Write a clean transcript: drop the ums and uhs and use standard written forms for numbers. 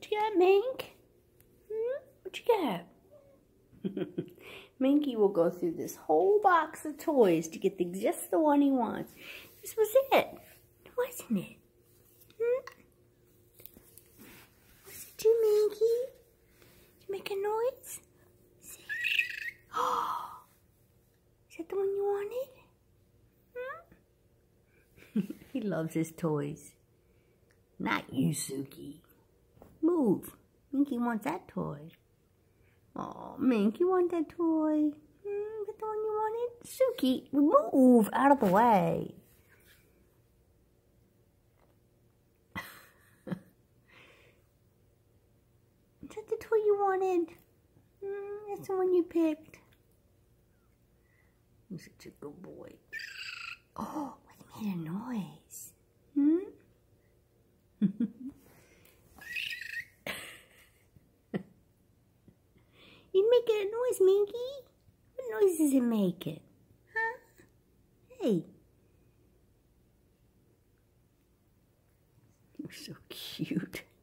What you got, Mink? What you got? Minky will go through this whole box of toys to get just the one he wants. This was it, wasn't it? What's it do, Minky? Did you make a noise? Oh, is that the one you wanted? He loves his toys. Not you, Suki. Move. Minky wants that toy. Oh, Mink, you want that toy? Is that the one you wanted? Suki, move out of the way. Is that the toy you wanted? That's the one you picked. You're such a good boy. Oh, it made a noise. You making a noise, Minky? What noise is it making? Huh? Hey. You're so cute.